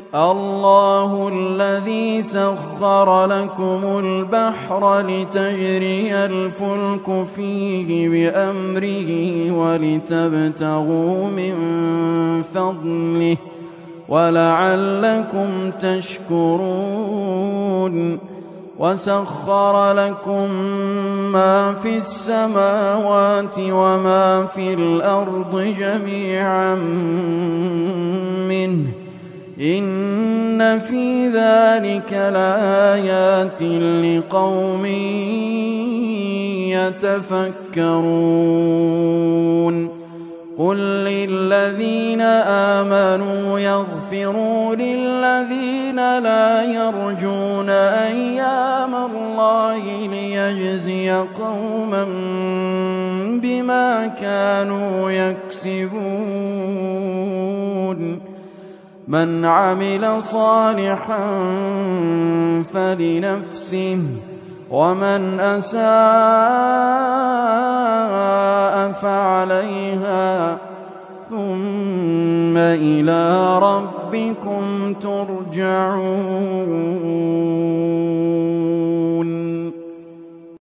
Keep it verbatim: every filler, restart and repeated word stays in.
الله الذي سخر لكم البحر لتجري الفلك فيه بأمره ولتبتغوا من فضله ولعلكم تشكرون وسخر لكم ما في السماوات وما في الأرض جميعا منه إن في ذلك لآيات لقوم يتفكرون قل للذين آمنوا يغفروا للذين لا يرجون أيام الله ليجزي قوما بما كانوا يكسبون من عمل صالحا فلنفسه ومن أساء فعليها ثم إلى ربكم ترجعون.